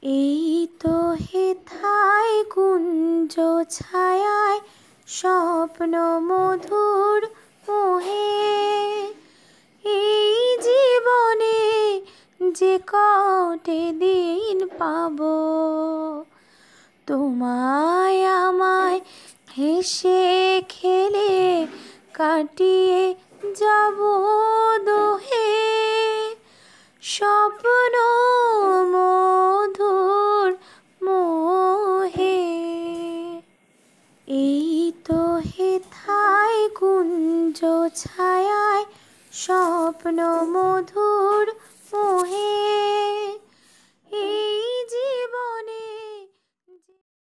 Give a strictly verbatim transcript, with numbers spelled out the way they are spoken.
এই তো হেথায় কুঞ্জ ছায়ায় স্বপ্ন মধুর মোহে, এই জীবনে যে কটে দিন পাবো, তোমায় আমায় হেসে খেলে কাটিয়ে যাব দোহে। স্বপ্ন মধুর মোহে। এই তো হেথায় কুঞ্জ ছায়ায় স্বপ্ন মধুর